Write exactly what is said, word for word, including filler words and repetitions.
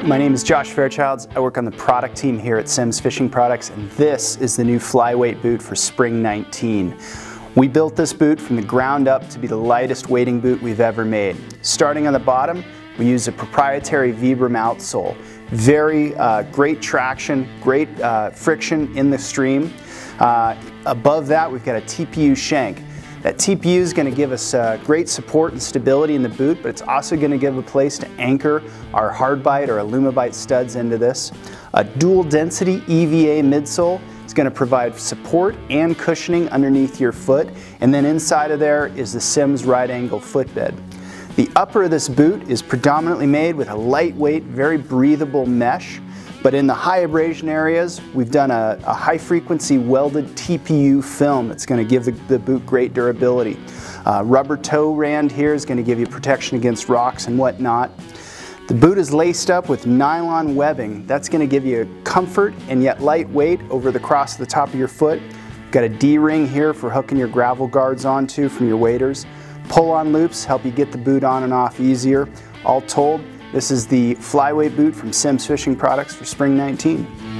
My name is Josh Fairchilds. I work on the product team here at Simms Fishing Products, and this is the new Flyweight boot for spring nineteen. We built this boot from the ground up to be the lightest wading boot we've ever made. Starting on the bottom, we use a proprietary Vibram outsole. Very uh, great traction, great uh, friction in the stream. Uh, above that, we've got a T P U shank. That T P U is going to give us uh, great support and stability in the boot, but it's also going to give a place to anchor our hard bite or Alumabite studs into this. A dual density E V A midsole is going to provide support and cushioning underneath your foot, and then inside of there is the Simms right angle footbed. The upper of this boot is predominantly made with a lightweight, very breathable mesh. But in the high abrasion areas, we've done a, a high frequency welded T P U film that's going to give the, the boot great durability. Uh, rubber toe rand here is going to give you protection against rocks and whatnot. The boot is laced up with nylon webbing. That's going to give you comfort and yet lightweight over the cross of the top of your foot. Got a D-ring here for hooking your gravel guards onto from your waders. Pull-on loops help you get the boot on and off easier. All told, this is the Flyweight boot from Simms Fishing Products for spring nineteen.